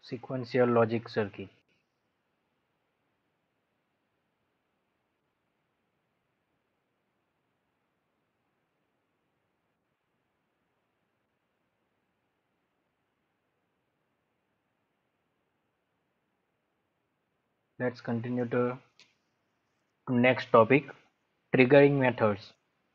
Sequential logic circuit. Let's continue to next topic, triggering methods.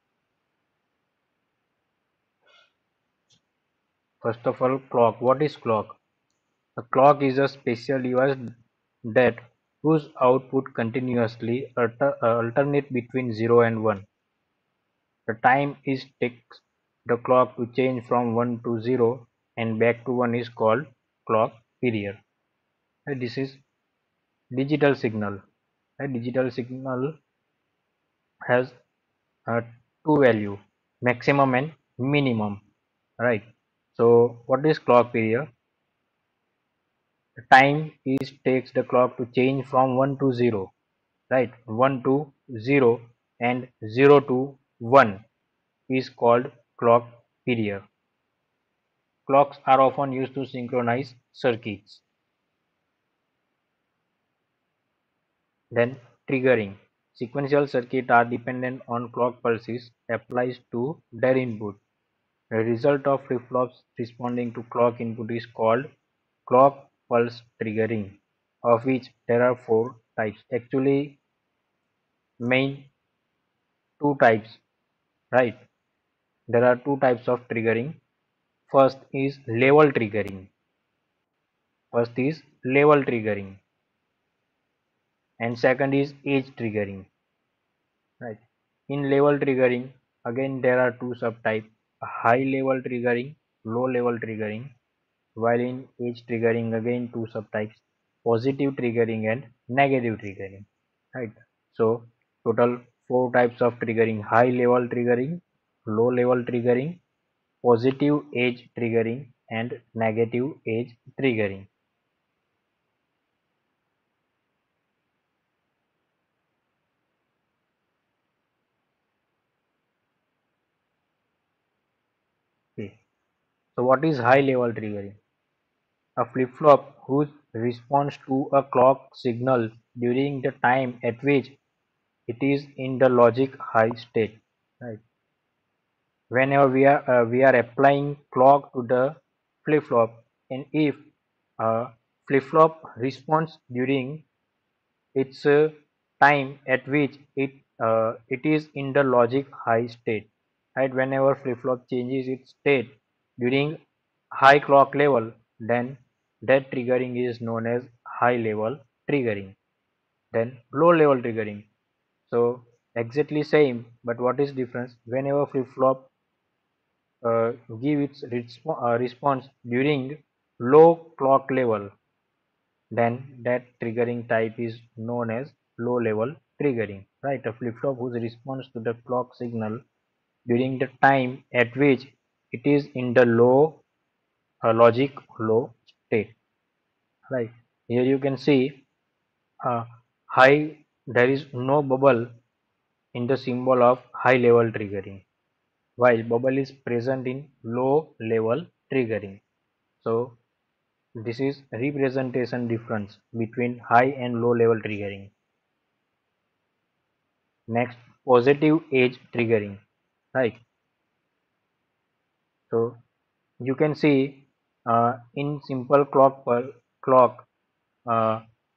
First of all, clock. What is clock? A clock is a special device that whose output continuously alternate between 0 and 1. The time it takes the clock to change from 1 to 0 and back to 1 is called clock period. This is digital signal. A digital signal has two value, maximum and minimum, right? So what is clock period? The time is takes the clock to change from 1 to 0, right? 1 to 0 and 0 to 1 is called clock period. Clocks are often used to synchronize circuits. Then triggering. Sequential circuits are dependent on clock pulses applies to their input. The result of flip-flops responding to clock input is called clock pulse triggering, of which there are four types. Actually, main two types, right? There are two types of triggering. First is level triggering. First is level triggering, and second is edge triggering, right? In level triggering, again there are two subtypes: high level triggering, low level triggering. While in edge triggering, again two subtypes: positive triggering and negative triggering, right? So total four types of triggering: high level triggering, low level triggering, positive edge triggering, and negative edge triggering. Okay. So what is high level triggering? A flip-flop whose responds to a clock signal during the time at which it is in the logic high state, right? Whenever we are applying clock to the flip-flop, and if flip-flop responds during its time at which it is in the logic high state, right? Whenever flip-flop changes its state during high clock level, then that triggering is known as high level triggering. Then low level triggering, so exactly same, but what is difference? Whenever flip-flop give its response during low clock level, then that triggering type is known as low level triggering, right? A flip-flop whose response to the clock signal during the time at which it is in the low logic low state, right? Here you can see uh, high, there is no bubble in the symbol of high level triggering, while bubble is present in low level triggering. So this is representation difference between high and low level triggering. Next, positive edge triggering, right? So you can see in simple clock per clock, uh,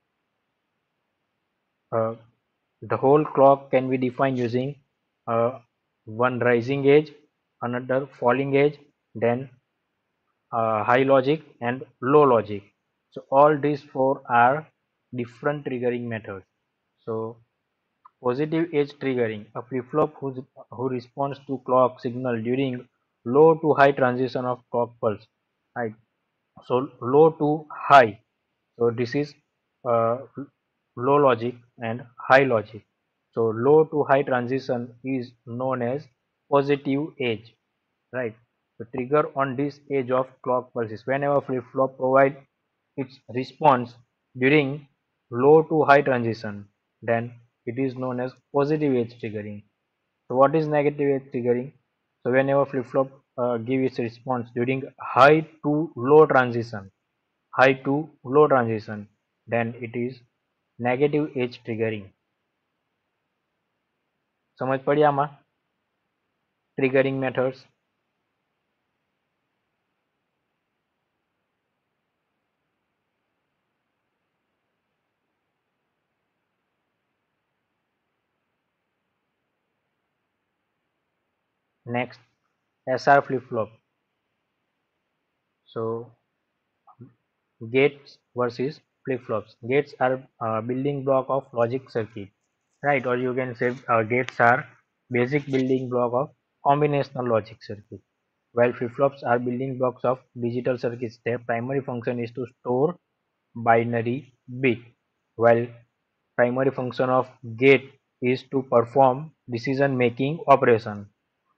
uh, the whole clock can be defined using one rising edge, another falling edge, then high logic and low logic. So all these four are different triggering methods. So positive edge triggering, a flip-flop who responds to clock signal during low to high transition of clock pulse, right? So low to high. So this is uh, low logic and high logic. So low to high transition is known as positive edge, right? The trigger on this edge of clock pulses whenever flip-flop provide its response during low to high transition, then it is known as positive edge triggering. So what is negative edge triggering? So whenever flip-flop give its response during high to low transition, high to low transition, then it is negative edge triggering. समझ पड़ी आमा triggering methods. Next, SR flip-flop. So gates versus flip-flops. Gates are building block of logic circuit, right? Or you can say gates are basic building block of combinational logic circuit, while flip-flops are building blocks of digital circuits. Their primary function is to store binary bit, while primary function of gate is to perform decision making operation.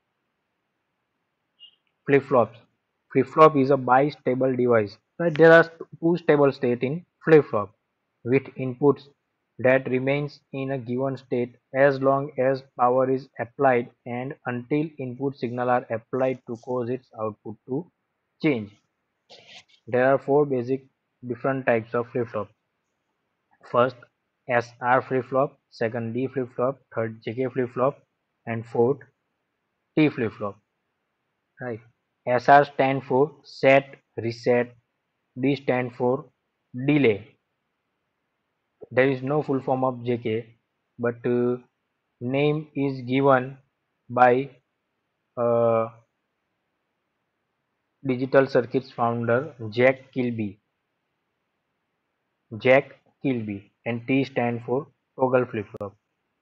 Flip-flops. Flip-flop is a bistable device. Right? There are two stable states in flip-flop with inputs that remains in a given state as long as power is applied and until input signal are applied to cause its output to change. There are four basic different types of flip-flop. First, SR flip-flop, second D flip-flop, third JK flip-flop, and fourth T flip-flop. Right. SR stand for set, reset. D stand for delay. There is no full form of JK, but name is given by uh, digital circuits founder Jack Kilby. Jack Kilby, and T stand for toggle flip-flop.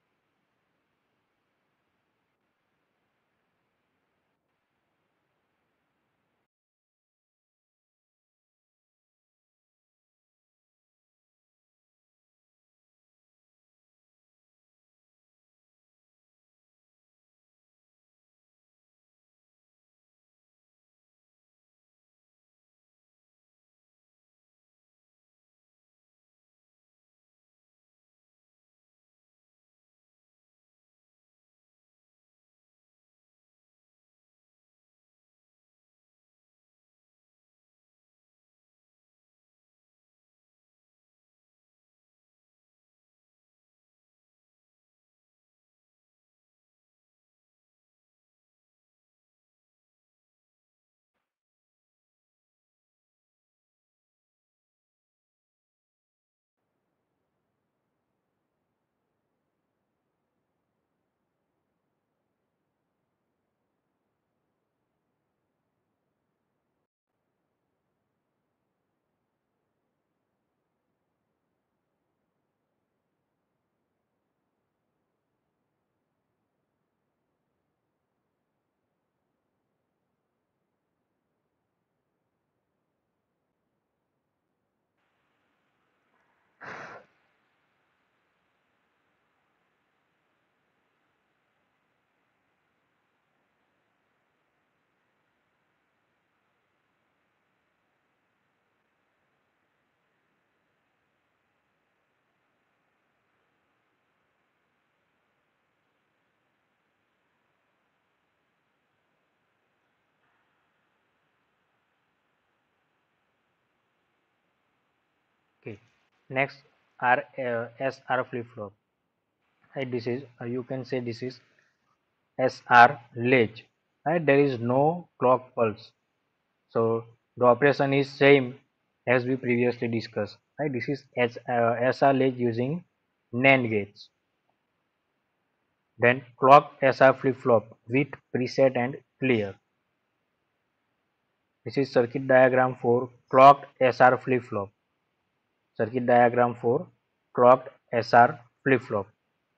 Okay. Next are SR flip-flop. Right, this is you can say this is SR latch. Right, there is no clock pulse. So the operation is same as we previously discussed. Right, this is SR latch using NAND gates. Then clock SR flip-flop with preset and clear. This is circuit diagram for clocked SR flip-flop. Circuit diagram for clocked SR flip-flop.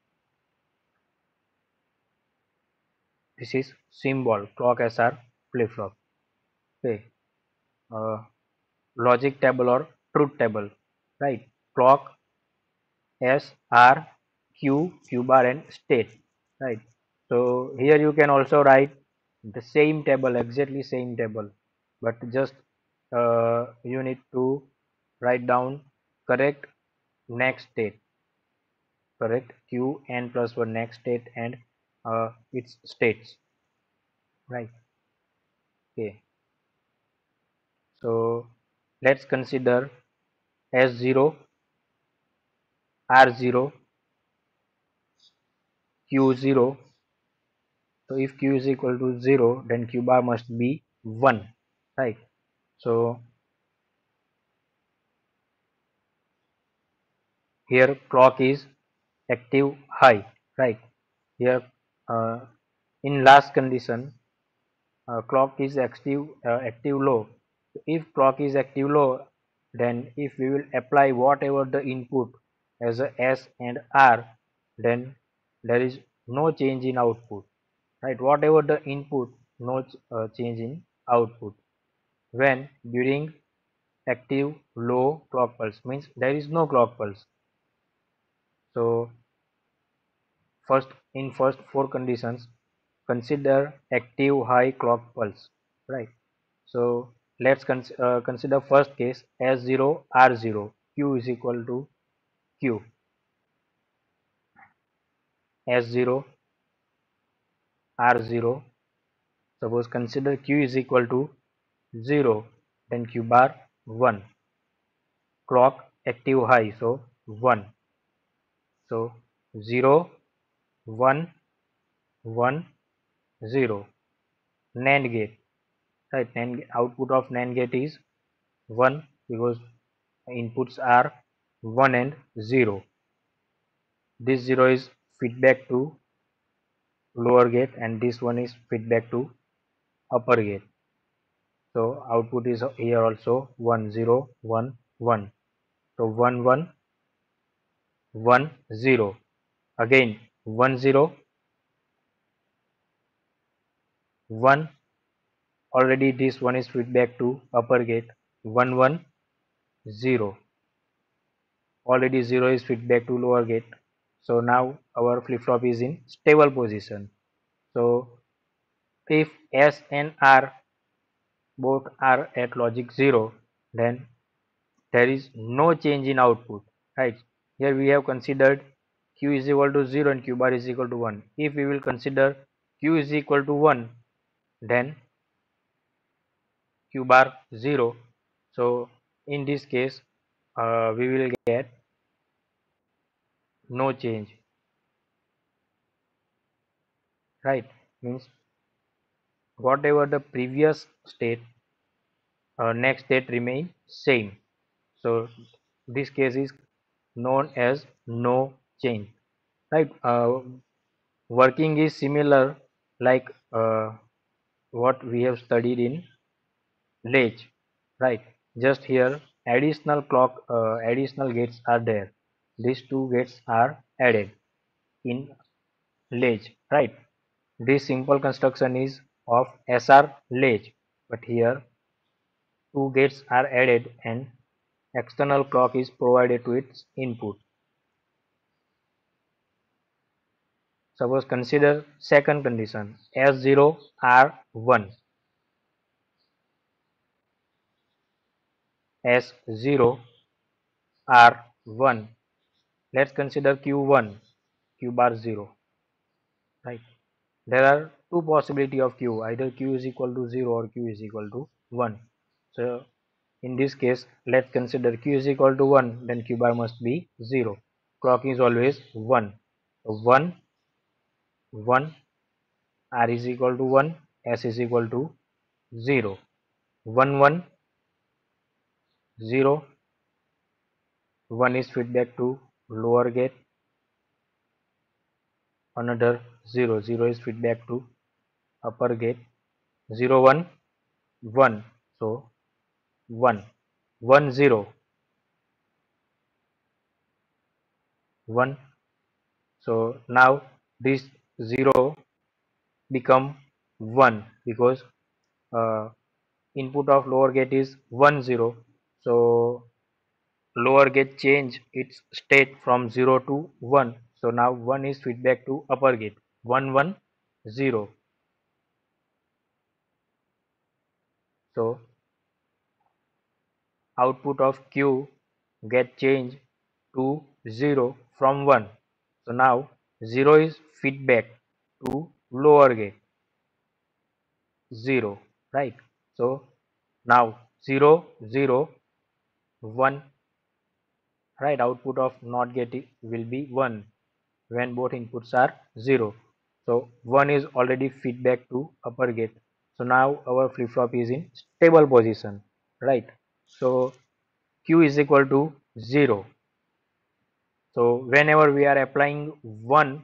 This is symbol clock SR flip-flop. Okay. Uh, Logic table or truth table. Right. Clock S R Q bar and state. Right. So here you can also write the same table, exactly same table, but just you need to write down correct next state, correct Q n plus one next state and its states. Right. Okay. So Let's consider S0, R0, Q0. So if Q is equal to 0, then Q bar must be 1, right? So here clock is active high, right? Here uh, in last condition, clock is active low. If clock is active low, then if we will apply whatever the input as a S and R, then there is no change in output, right? Whatever the input, no change in output. When during active low clock pulse means there is no clock pulse. So first four conditions, consider active high clock pulse, right? So let's consider first case S0 R0, Q is equal to Q. S0 R0, suppose consider Q is equal to 0, then Q bar 1. Clock active high, so 1. So 0 1 1 0. NAND gate, right? Output of NAND gate is 1 because inputs are 1 and 0. This 0 is feedback to lower gate and this one is feedback to upper gate. So output is here also 1 0 1 1. So 1 1 1 0. Again 1 0 1. Already this one is feedback to upper gate. 1 1 0. Already 0 is feedback to lower gate. So now our flip flop is in stable position. So if S and R both are at logic 0, then there is no change in output, right? Here we have considered Q is equal to 0 and Q bar is equal to 1. If we will consider Q is equal to 1, then Q bar 0. So in this case, we will get no change, right? Means whatever the previous state, next state remain same. So this case is known as no change, right? Working is similar like what we have studied in latch, right? Just here additional gates are there. These two gates are added in latch, right? This simple construction is of SR latch, but here two gates are added and external clock is provided to its input. Suppose consider second condition S0 R1. S0 R1. Let's consider Q1, Q bar 0, right? There are two possibility of Q, either Q is equal to 0 or Q is equal to 1. So in this case, let's consider Q is equal to 1, then Q bar must be 0. Clock is always 1. So 1, 1, R is equal to 1, S is equal to 0. 1, 1, 0, 1 is feedback to lower gate, another 0, 0 is feedback to upper gate, 0 1 1. So 1 1 0 1. So now this 0 become 1 because uh, input of lower gate is 1 0. So lower gate change its state from 0 to 1. So now 1 is feedback to upper gate, 1 1 0. So output of Q get changed to 0 from 1. So now 0 is feedback to lower gate, 0, right? So now 0 0 1, right? Output of NOT gate will be 1 when both inputs are 0. So 1 is already feedback to upper gate. So now our flip-flop is in stable position, right? So Q is equal to 0. So whenever we are applying 1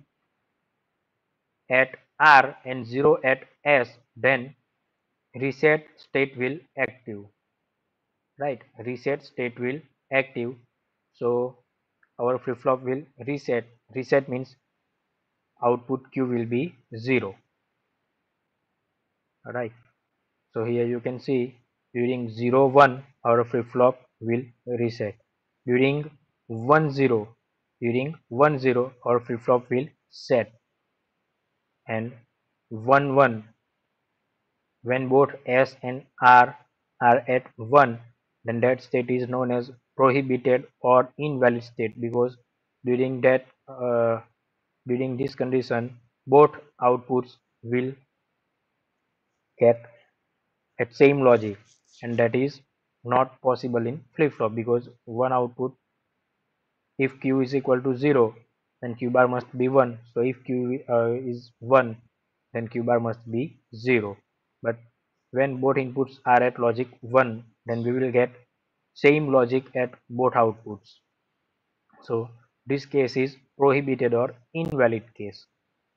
at R and 0 at S, then reset state will active, right? Reset state will active. So our flip-flop will reset. Reset means output Q will be 0, right? So here you can see during 0 1 our flip-flop will reset. During 1 0, during 1 0 our flip-flop will set, and 1 1 when both S and R are at 1, then that state is known as prohibited or invalid state, because during that during this condition both outputs will get at same logic, and that is not possible in flip-flop, because one output, if Q is equal to 0, then Q bar must be 1. So if Q is 1, then Q bar must be 0. But when both inputs are at logic 1, then we will get same logic at both outputs. So this case is prohibited or invalid case.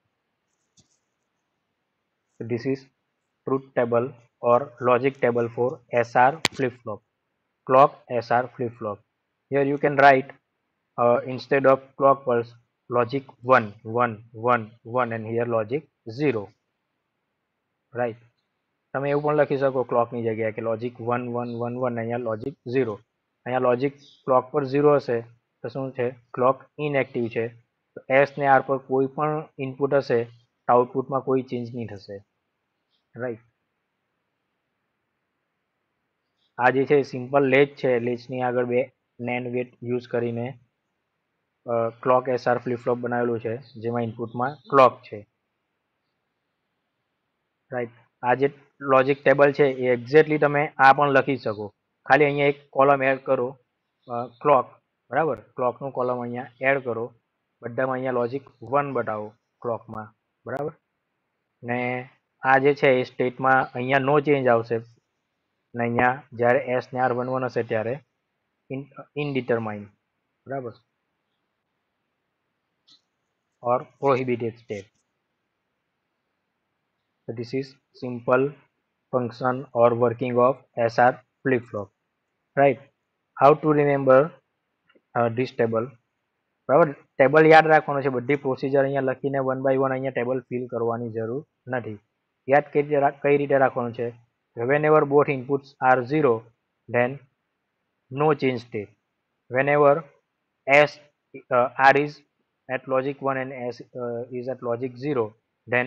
So this is truth table or logic table for SR flip-flop, clock SR flip-flop. Here you can write instead of clock pulse logic 1 1 1 1 and here logic 0, right? તમે એવું પણ લખી શકો ક્લોકની જગ્યાએ કે logic 1 1 1 1 અહીંયા logic 0. અહીંયા logic clock પર 0 હશે તો શું છે, ક્લોક ઇનએક્ટિવ છે. તો એસ ને આર પર કોઈ પણ ઇનપુટ હશે તો આઉટપુટમાં કોઈ ચેન્જ નહીં થશે, રાઈટ? આ જે છે સિમ્પલ લેચ છે, લેચની આગળ બે નેન્ડ ગેટ યુઝ કરીને ક્લોક એસઆર ફ્લિપ ફ્લોપ બનાવેલું છે જેમાં ઇનપુટમાં ક્લોક છે, રાઈટ? આ જે લોજિક ટેબલ છે એ એક્ઝેક્ટલી તમે આ પણ લખી શકો, ખાલી અહીંયા એક કોલમ એડ કરો ક્લોક, બરાબર? ક્લોકનું કોલમ અહીંયા એડ કરો, બધામાં અહીંયા લોજિક 1 બતાવો ક્લોકમાં, બરાબર? ને આ જે છે એ સ્ટેટમાં અહીંયા નો ચેન્જ આવશે, ને અહીંયા જ્યારે એસ ને આર 1 1 હશે ત્યારે ઇનડિટરમાઇન, બરાબર? or prohibited state. So this is simple function or working of SR flip-flop, right? How to remember this table? બરાબર, ટેબલ યાદ રાખવાનું છે, બધી પ્રોસિજર અહીંયા લખીને 1 by 1 અહીંયા ટેબલ ફિલ કરવાની જરૂર નથી. યાદ કઈ રીતે રાખવાનું છે? whenever both inputs are 0, then no change state. Whenever S R is at logic 1 and S is at logic 0, then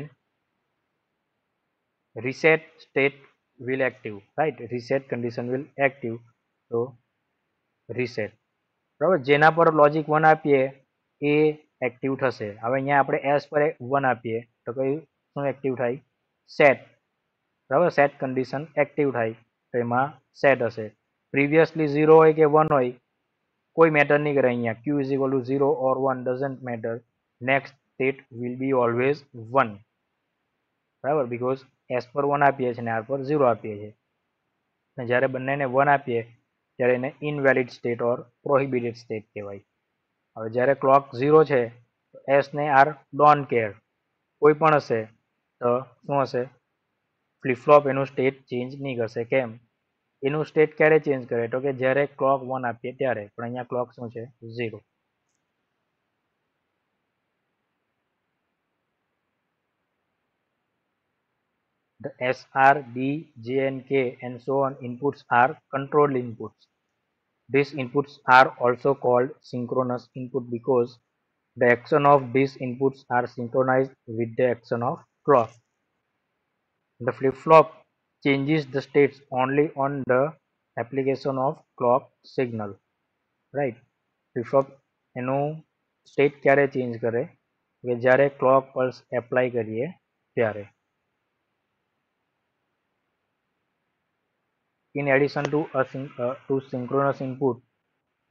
reset state will active, right? Reset condition will active. So reset, બરાબર? જેના પર logic 1 આપીએ એ active થશે. હવે અહીંયા આપણે S પર 1 આપીએ તો કઈ શું એક્ટિવ થાય? સેટ, બરાબર? સેટ કન્ડિશન એક્ટિવ થાય તો એમાં સેટ હશે. પ્રીવિયસલી 0 હોય કે 1 હોય કોઈ મેટર નહીં કરે. અહીંયા Q is equal to 0 or 1 doesn't matter. Next state will be always 1, બરાબર? બીકોઝ એસ પર 1 આપીએ છીએ અને આર પર 0 આપીએ છીએ. અને જ્યારે બંનેને 1 આપીએ ત્યારે એને invalid state or prohibited state કહેવાય. હવે જ્યારે ક્લોક 0 છે તો એસ ને આર ડોન્ટ કેર, કોઈ પણ હશે તો શું હશે? ફ્લિપફ્લોપ એનું સ્ટેટ ચેન્જ નહીં કરશે. કેમ? એનું સ્ટેટ ક્યારે ચેન્જ કરે તો કે જ્યારે ક્લોક 1 આપીએ ત્યારે, પણ અહીંયા ક્લોક શું છે? 0. The SR, D, J and K and so on inputs are controlled inputs. These inputs are also called synchronous input because the action of these inputs are synchronized with the action of clock. The flip-flop changes the states only on the application of clock signal, right? Flip-flop એનું state ક્યારે change કરે કે જ્યારે clock pulse apply કરીએ ત્યારે. In addition to synchronous input,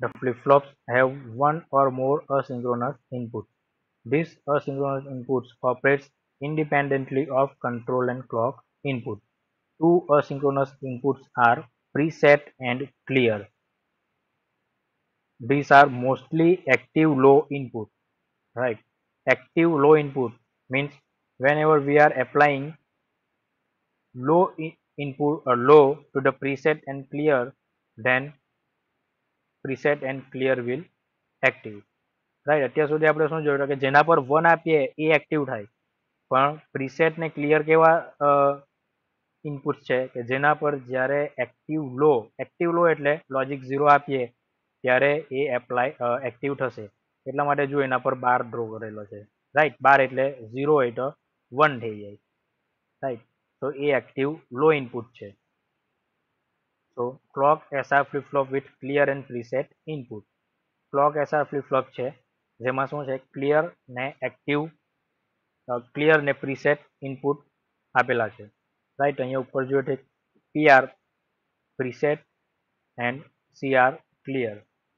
The flip-flops have one or more asynchronous inputs. These asynchronous inputs operate independently of control and clock input. Two asynchronous inputs are preset and clear. These are mostly active low input, right? Active low input means whenever we are applying input or low to the preset and clear, then preset and clear will active. Right અત્યાર સુધી આપણે શું જોયું કે જેના પર 1 આપીએ એ active થાય પણ પ્રીસેટ ને ક્લિયર કેવા ઇનપુટ છે કે જેના પર જ્યારે એક્ટિવ લો એટલે લોજિક 0 આપીએ ત્યારે એ એપ્લાય એક્ટિવ થશે એટલા માટે જો એના પર બાર ડ્રો કરેલો છે રાઈટ બાર એટલે 0 હોય તો 1 થઈ જાય રાઈટ તો એ એક્ટિવ લો ઇનપુટ છે so clock SR flip flop with clear and preset input clock SR flip flop છે જેમાં શું છે ક્લિયર ને પ્રીસેટ ઇનપુટ આપેલા છે રાઈટ અહીંયા ઉપર જોયું છે PR preset and CR clear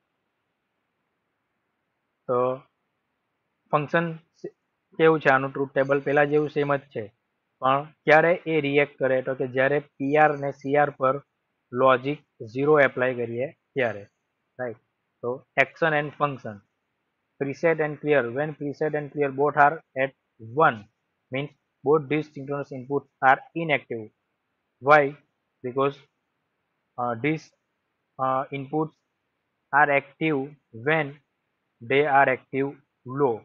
તો ફંક્શન કેવું છે આનું ટ્રુથ ટેબલ પહેલા જેવું સેમ જ છે પણ ક્યારે એ રિએક્ટ કરે તો કે જ્યારે પીઆર ને સીઆર પર લોજિક 0 એપ્લાય કરીએ ત્યારે right so action and function preset and clear when preset and clear both are at 1 means both these synchronous inputs are inactive why because these inputs are active when they are active low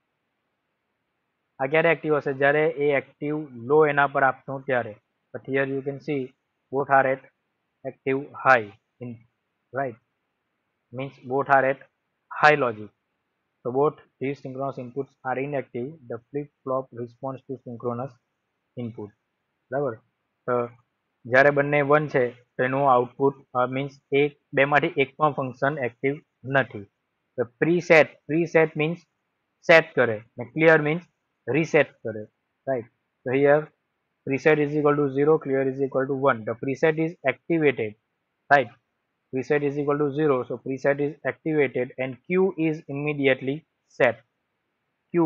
આ ક્યારે active હશે જ્યારે એ active લો એના પર આપશું ત્યારે but here you can see both are at active high in right means both are at high logic. So both these synchronous inputs are inactive. The flip-flop responds to synchronous input. બરાબર તો જ્યારે બંને 1 છે તો એનું output means બેમાંથી એક પણ ફંક્શન એક્ટિવ નથી તો પ્રીસેટ મીન્સ સેટ કરે ને ક્લિયર મીન્સ રીસેટ કરે રાઈટ તો here preset is equal to 0 clear is equal to 1 the preset is activated right preset is equal to 0 so preset is activated and q is immediately set q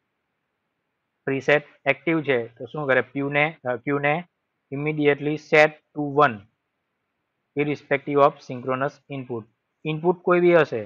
preset active છે તો શું કરે q ને immediately set to 1 irrespective of synchronous input કોઈ બી હશે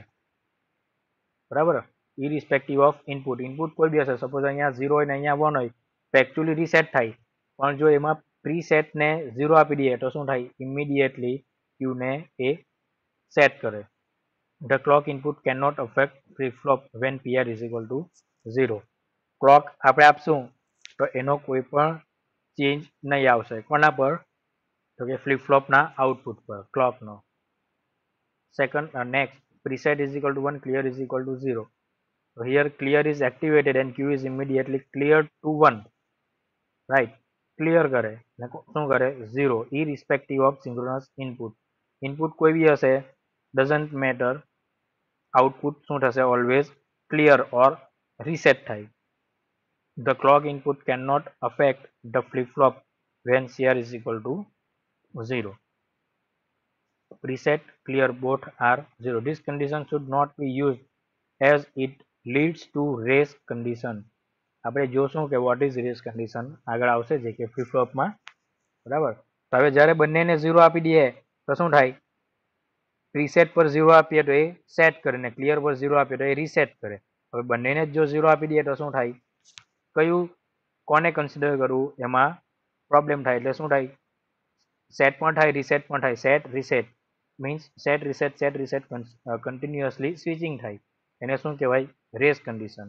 બરાબર irrespective of input કોઈ બી હશે સપોઝ અહીંયા 0 હોય ને અહીંયા 1 હોય તો એકચ્યુઅલી રીસેટ થાય પણ જો એમાં પ્રીસેટ ને 0 આપી દઈએ તો શું થાય immediately q ને એ set કરે the clock input cannot affect flip-flop when PR is equal to 0 clock આપણે આપશું તો એનો કોઈ પણ ચેન્જ નહીં આવશે કોના પર તો કે flip-flop ના આઉટપુટ પર ક્લોક નો second next preset is equal to 1 clear is equal to 0 so here clear is activated and q is immediately cleared to 1 right clear કરે ને શું કરે 0 irrespective of synchronous input કોઈ બી હશે doesn't matter output શું થશે always clear or reset થાય the clock input cannot affect the flip-flop when CR is equal to 0 preset clear both are 0 this condition should not be used as it leads to race condition આપણે જોશું કે what is race condition આગળ આવશે જે કે flip-flop માં બરાબર તો હવે જ્યારે બંનેને 0 આપી દઈએ તો શું થાય પ્રીસેટ પર 0 આપીએ તો એ સેટ કરે ને ક્લિયર પર 0 આપીએ તો એ રીસેટ કરે હવે બંનેને જો 0 આપી દઈએ તો શું થાય કયું કોને કન્સિડર કરવું એમાં પ્રોબ્લેમ થાય એટલે શું થાય સેટ પણ થાય રીસેટ પણ થાય સેટ રીસેટ કન્ટિન્યુઅસલી સ્વિચિંગ થાય એને શું કહેવાય race condition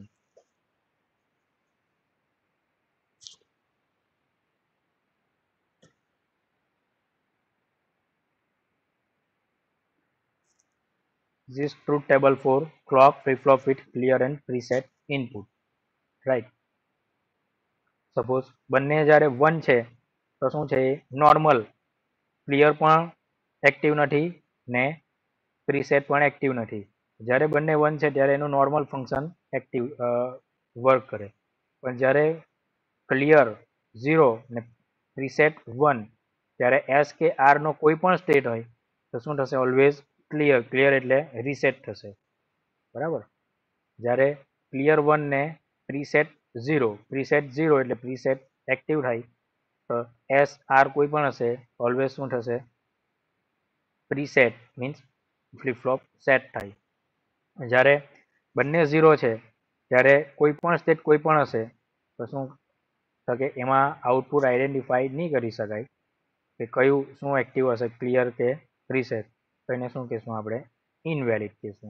this truth table for clock flip-flop with clear and preset input right suppose બંને જ્યારે 1 છે તો શું છે નોર્મલ ક્લિયર પણ એક્ટિવ નથી ને પ્રીસેટ પણ એક્ટિવ નથી જ્યારે બંને 1 છે ત્યારે એનું નોર્મલ ફંક્શન એક્ટિવ વર્ક કરે પણ જ્યારે ક્લિયર 0 ને પ્રીસેટ 1 ત્યારે એસ કે આર નો કોઈ પણ સ્ટેટ હોય તો શું થશે ઓલવેઝ ક્લિયર એટલે રીસેટ થશે, બરાબર. જ્યારે ક્લિયર 1 ને પ્રીસેટ 0 એટલે પ્રીસેટ એક્ટિવ થાય, તો એસ આર કોઈ પણ હશે ઓલવેઝ શું થશે, preset means flip flop set થાય. જ્યારે બંને 0 છે ત્યારે કોઈ પણ સ્ટેટ કોઈ પણ હશે તો શું કે એમાં આઉટપુટ આઈડેન્ટિફાઈ નહીં કરી શકાય કે કયું શું એક્ટિવ હશે, ક્લિયર કે પ્રીસેટ. તો એને શું કહેશું આપણે, ઇનવેલિડ કહેશું.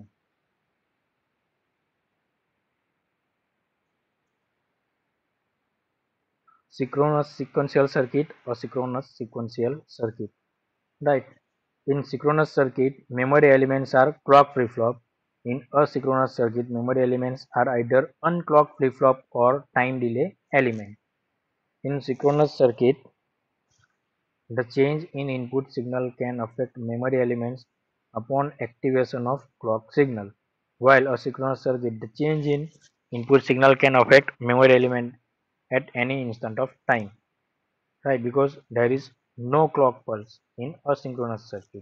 Synchronous sequential circuit or synchronous sequential circuit, right? In synchronous circuit, memory elements are clock flip-flop. In asynchronous circuit, memory elements are either unclocked flip-flop or time delay element. In synchronous circuit, the change in input signal can affect memory elements upon activation of clock signal, while asynchronous circuit, the change in input signal can affect memory element at any instant of time, right? Because there is no clock pulse in asynchronous circuit.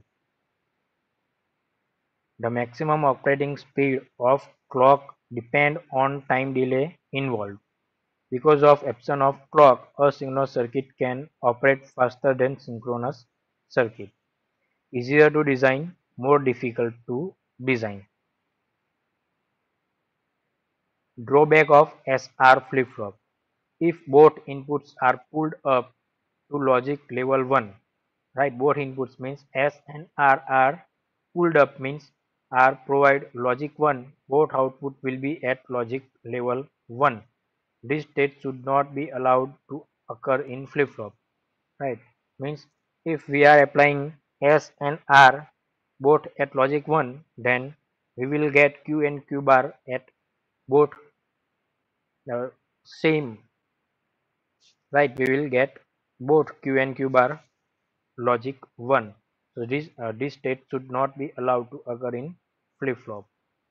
The maximum operating speed of clock depend on time delay involved. Because of absence of clock, asynchronous circuit can operate faster than synchronous circuit. Easier to design, more difficult to design. Drawback of SR flip-flop. If both inputs are pulled up to logic level 1, right? Both inputs means S and R are pulled up means R provide logic 1, both output will be at logic level 1. This state should not be allowed to occur in flip-flop, right? Means if we are applying S and R both at logic 1, then we will get Q and Q bar at both same, right? We will get both Q and Q bar logic 1. So this state should not be allowed to occur in flip-flop.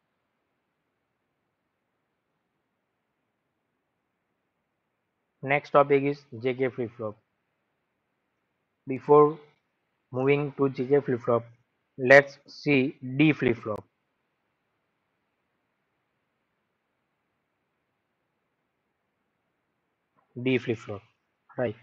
Next topic is JK flip-flop. Before moving to JK flip-flop, let's see D flip-flop. D flip-flop, right?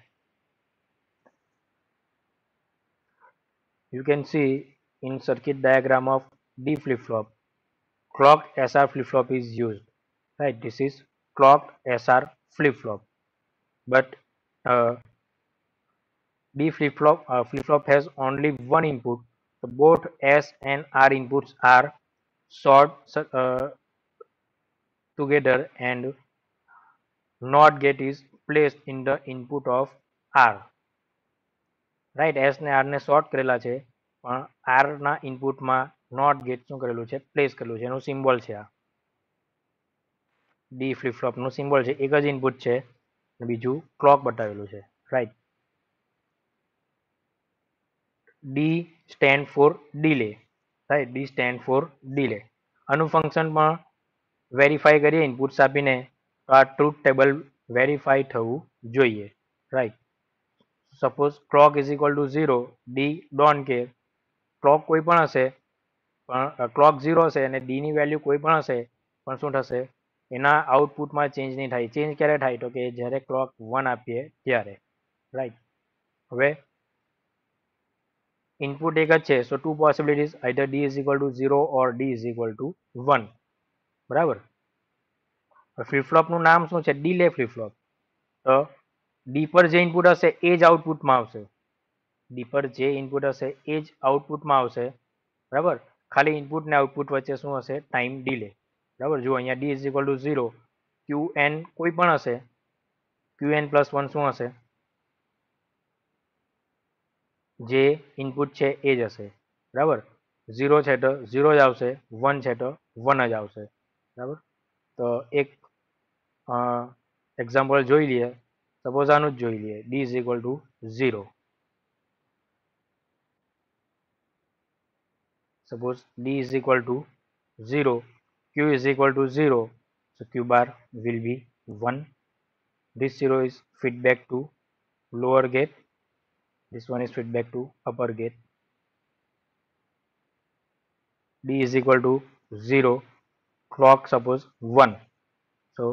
You can see in circuit diagram of D flip-flop, clocked SR flip-flop is used, right? This is clocked SR flip-flop, but uh, D flip-flop has only one input. So both S and R inputs are short together and NOT gate is placed in the input of R. Right, S ને R ને short કરેલા છે પણ R ના ઇનપુટમાં not gate શું કરેલું છે, પ્લેસ કરેલું છે. એનું સિમ્બોલ છે આ ડી ફ્લિપ ફ્લોપ નું સિમ્બોલ છે. એક જ ઇનપુટ છે, બીજું ક્લોક બતાવેલું છે, right. D stand for delay, right. D stand for delay. આનું ફંક્શન પણ વેરીફાઈ કરીએ ઇનપુટ્સ આપીને તો આ ટ્રુથ ટેબલ વેરીફાઈ થવું જોઈએ, right. Suppose clock is equal to 0, D don't care. Clock કોઈ પણ હશે પણ ક્લોક 0 હશે અને ડી ની વેલ્યુ કોઈ પણ હશે પણ શું થશે, એના આઉટપુટમાં ચેન્જ નહીં થાય. ચેન્જ ક્યારે થાય તો કે જ્યારે ક્લોક 1 આપીએ ત્યારે, રાઈટ. હવે ઇનપુટ એક જ છે, so two possibilities, either D is equal to 0 or D is equal to 1, બરાબર. ફ્લિપફ્લોપનું નામ શું છે, ડીલે ફ્લિપફ્લોપ. તો ડી પર જે ઇનપુટ હશે એ જ આઉટપુટમાં આવશે. ડી પર જે ઇનપુટ હશે એ જ આઉટપુટમાં આવશે, બરાબર. ખાલી ઇનપુટ ને આઉટપુટ વચ્ચે શું હશે, ટાઈમ ડીલે, બરાબર. જુઓ અહીંયા D is equal to 0, Q n કોઈ પણ હશે, ક્યુ એન પ્લસ 1 શું હશે, જે ઇનપુટ છે એ જ હશે, બરાબર. 0 છે તો 0 જ આવશે, 1 છે તો 1 જ આવશે, બરાબર. તો એક એક્ઝામ્પલ જોઈ લઈએ. સપોઝ આનું જ જોઈ લઈએ, D is equal to 0. Suppose D is equal to 0, Q is equal to 0, so Q bar will be 1. This 0 is feedback to lower gate, this one is feedback to upper gate. D is equal to 0, clock suppose 1, so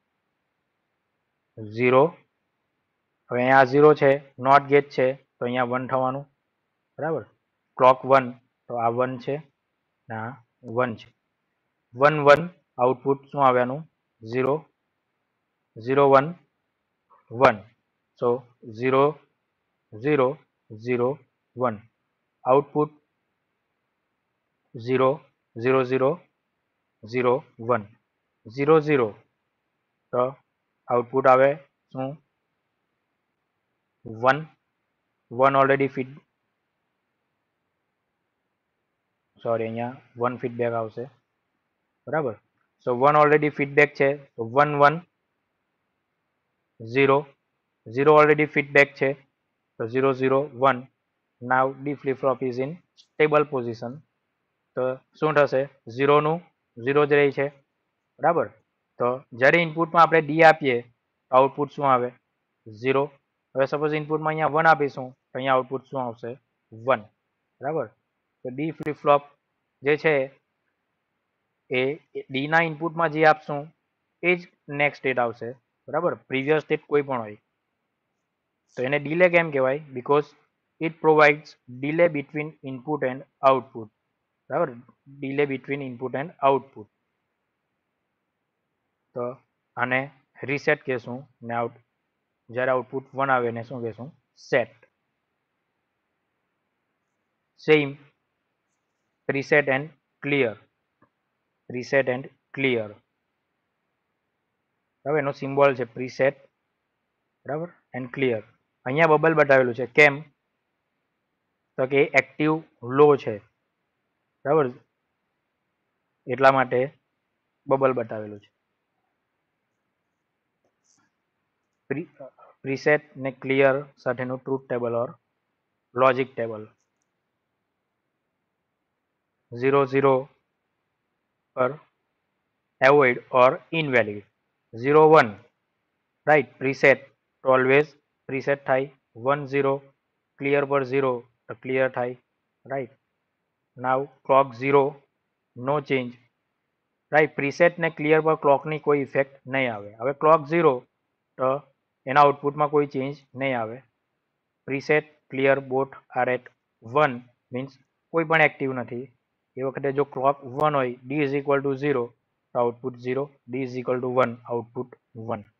0, હવે અહીંયા 0 છે, not gate છે તો અહીંયા 1 થવાનું, બરાબર. Clock 1 તો આ 1 છે ને આ 1 છે. 1 1 આઉટપુટ શું આવ્યાનું 0 0 1 1, so 0 0 0 1, આઉટપુટ 0 0 0 0 1 0 0, તો આઉટપુટ આવે શું 1 1 ઓલરેડી ફીડ, સોરી અહીંયા 1 ફીડબેક આવશે, બરાબર. સો 1 ઓલરેડી ફીડબેક છે તો 1 1 0 0 ઓલરેડી ફીડબેક છે તો 0 0 1. Now D flip flop is in stable position, તો શું થશે 0 નું 0 જ રહી છે, બરાબર. તો જ્યારે ઇનપુટમાં આપણે ડી આપીએ તો આઉટપુટ શું આવે 0. હવે સપોઝ ઇનપુટમાં અહીંયા 1 આપીશું તો અહીંયા આઉટપુટ શું આવશે 1, બરાબર. તો ડી ફ્લિપ ફ્લોપ જે છે એ ડી ના ઇનપુટમાં જે આપશું એ જ નેક્સ્ટ સ્ટેટ આવશે, બરાબર. પ્રીવિયસ સ્ટેટ કોઈ પણ હોય તો એને ડીલે કેમ કહેવાય, because it provides delay between input and output, બરાબર. Delay between input and output, તો આને રીસેટ કહેશું ને જ્યારે આઉટપુટ 1 આવે એને શું કહેશું set. Same preset and clear, preset and clear, બરાબર. એનો સિમ્બોલ છે પ્રીસેટ, બરાબર, એન્ડ ક્લિયર. અહીંયા બબલ બતાવેલું છે કેમ, તો કે એક્ટિવ લો છે, બરાબર, એટલા માટે બબલ બતાવેલું છે. પ્રીસેટ ને ક્લિયર સાથેનું truth table or logic table. 0 0 પર avoid or invalid, 0 1 right preset તો ઓલવેઝ પ્રીસેટ થાય, 1 0 ક્લિયર પર 0 તો ક્લિયર થાય, right. Now clock 0 no change, right. Preset ને ક્લિયર પર ક્લોકની કોઈ ઇફેક્ટ નહીં આવે. હવે ક્લોક 0 તો એના આઉટપુટમાં કોઈ ચેન્જ નહીં આવે. Preset clear both are at 1 means કોઈ પણ એક્ટિવ નથી. એ વખતે જો ક્લોક 1 હોય ડી ઇઝ ઇક્વલ ટુ 0 તો output 0, D is equal to 1 output 1.